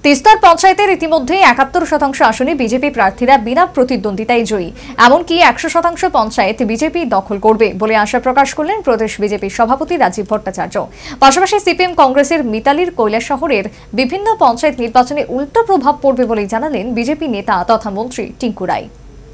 তিস্তার পঞ্চায়েতের ইতিমধ্যে ৭১% আসনে বিজেপি প্রার্থীরা বিনা প্রতিদ্বন্দ্বিতায় জয়ী। এমনকি ১০০% পঞ্চায়েত বিজেপি দখল করবে বলে আশা প্রকাশ করলেন প্রদেশ বিজেপির সভাপতি রাজীব ভট্টাচার্য। পাশাপাশি সিপিএম কংগ্রেসের মিতালির কৈলাসহরের বিভিন্ন পঞ্চায়েত নির্বাচনে উল্টো প্রভাব পড়বে বলে জানালেন বিজেপি নেতা তথা মন্ত্রী টিঙ্কু রায়।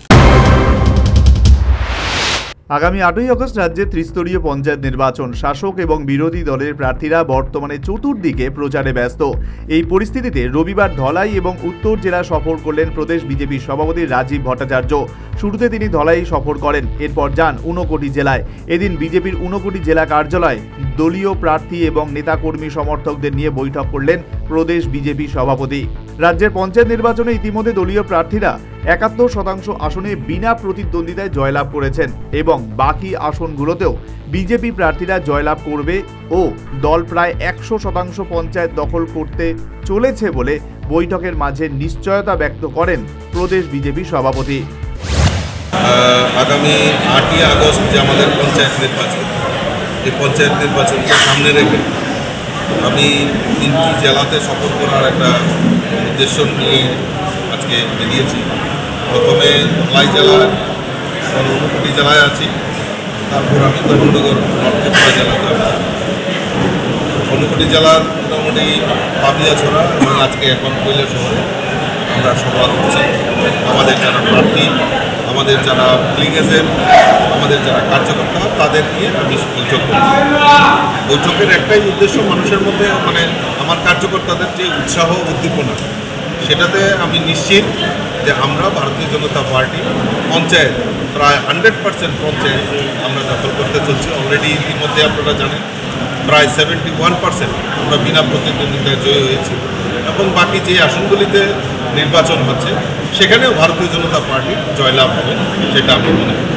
আগামী ৮ই আগস্ট রাজ্যে ত্রিস্তরীয় পঞ্চায়েত নির্বাচন। শাসক এবং বিরোধী দলের প্রার্থীরা বর্তমানে চতুর্দিকে প্রচারে ব্যস্ত। এই পরিস্থিতিতে রবিবার ধলাই এবং উত্তর জেলা সফর করলেন প্রদেশ বিজেপির সভাপতি রাজীব ভট্টাচার্য। শুরুতে তিনি ধলাই সফর করেন, এরপর যান ঊনকোটি জেলায়। এদিন বিজেপির ঊনকোটি জেলা কার্যালয়ে দলীয় প্রার্থী এবং নেতাকর্মী সমর্থকদের নিয়ে বৈঠক করলেন প্রদেশ বিজেপি সভাপতি। রাজ্যের পঞ্চায়েত নির্বাচনে ইতিমধ্যে দলীয় প্রার্থীরা ৭১% আসনে বিনা প্রতিদ্বন্দ্বিতায় জয়লাভ করেছেন এবং বাকি আসনগুলোতেও বিজেপি প্রার্থীরা জয়লাভ করবে ও দল প্রায় ১০০% পঞ্চায়েত দখল করতে চলেছে বলে বৈঠকের মাঝে নিশ্চয়তা ব্যক্ত করেন প্রদেশ বিজেপি সভাপতি। আগামী ৮ই আগস্ট যে আমাদের পঞ্চায়েত নির্বাচন, এই পঞ্চায়েত নির্বাচনকে সামনে রেখে আমি ৩টি জেলাতে সফর করার একটা উদ্দেশ্য নিয়ে আজকে বেরিয়েছি। প্রথমে ধলাই জেলার ঊনকোটি জেলায় আছি, তারপর আমি ধর্মনগর নর্থ ত্রিপুরা জেলাতে আছি। ঊনকোটি জেলার মোটামুটি পাপিয়াছড়া এবং আজকে এখন কৈলাসহরে আমরা সভা করছি। আমাদের যারা প্রার্থী, আমাদের যারা পোলিং এজেন্ট, আমাদের যারা কার্যকর্তা, তাদের নিয়ে আমি বৈঠক করছি। বৈঠকের একটাই উদ্দেশ্য, মানুষের মধ্যে আমার কার্যকর্তাদের যে উৎসাহ উদ্দীপনা, সেটাতে আমি নিশ্চিত যে আমরা ভারতীয় জনতা পার্টি পঞ্চায়েত প্রায় 100% পঞ্চায়েত আমরা দখল করতে চলছি। অলরেডি ইতিমধ্যে আপনারা জানেন প্রায় 71% আমরা বিনা প্রতিদ্বন্দ্বিতায় জয়ী হয়েছি এবং বাকি যে আসনগুলিতে নির্বাচন হচ্ছে সেখানেও ভারতীয় জনতা পার্টি জয়লাভ হবে, সেটা আমি মনে করি।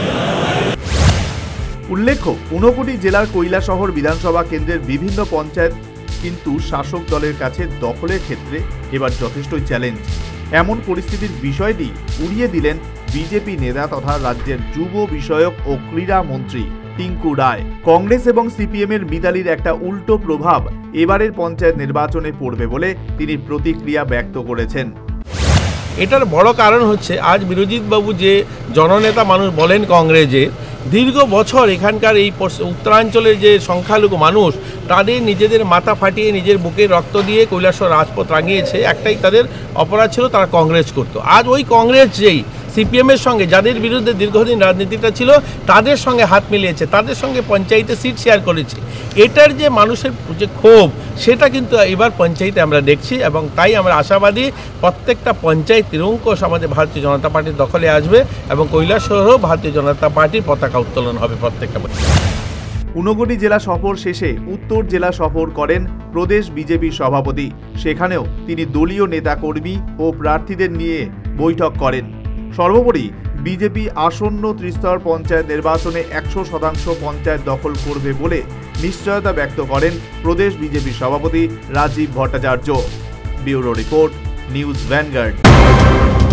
উল্লেখ্য, ঊনকোটি জেলার কৈলাসহর বিধানসভা কেন্দ্রের বিভিন্ন পঞ্চায়েত কিন্তু শাসক দলের কাছে দখলের ক্ষেত্রে এবার যথেষ্টই চ্যালেঞ্জ। এমন পরিস্থিতির বিষয়টি উড়িয়ে দিলেন বিজেপি নেতা তথা রাজ্যের যুব বিষয়ক ও ক্রীড়া মন্ত্রী টিঙ্কু রায়। কংগ্রেস এবং সিপিএম এর মিতালির একটা উল্টো প্রভাব এবারের পঞ্চায়েত নির্বাচনে পড়বে বলে তিনি প্রতিক্রিয়া ব্যক্ত করেছেন। এটার বড় কারণ হচ্ছে আজ বিরোজিৎ বাবু যে জননেতা মানুষ বলেন কংগ্রেসের, দীর্ঘ বছর এখানকার এই উত্তরাঞ্চলের যে সংখ্যালঘু মানুষ তাদের নিজেদের মাথা ফাটিয়ে নিজের বুকে রক্ত দিয়ে কৈলাসহর রাজপথ রাঙিয়েছে। একটাই তাদের অপরাধ ছিল, তারা কংগ্রেস করতো। আজ ওই কংগ্রেস যেই সিপিএমের সঙ্গে যাদের বিরুদ্ধে দীর্ঘদিন রাজনীতিটা ছিল তাদের সঙ্গে হাত মিলিয়েছে, তাদের সঙ্গে পঞ্চায়েতে সিট শেয়ার করেছে। এটার যে মানুষের যে ক্ষোভ, সেটা কিন্তু এবার পঞ্চায়েতে আমরা দেখছি এবং তাই আমরা আশাবাদী প্রত্যেকটা পঞ্চায়েত নিরঙ্কুশ আমাদের ভারতীয় জনতা পার্টির দখলে আসবে এবং কৈলাসহরেও ভারতীয় জনতা পার্টির পতাকা উত্তোলন হবে প্রত্যেকটা। ঊনকোটি জেলা সফর শেষে উত্তর জেলা সফর করেন প্রদেশ বিজেপি সভাপতি। সেখানেও তিনি দলীয় নেতাকর্মী ও প্রার্থীদের নিয়ে বৈঠক করেন। সর্বোপরি বিজেপি আসন্ন ত্রিস্তর পঞ্চায়েত নির্বাচনে ১০০% পঞ্চায়েত দখল করবে বলে নিশ্চয়তা ব্যক্ত করেন প্রদেশ বিজেপি সভাপতি Rajib Bhattacharya. Bureau report, news vanguard.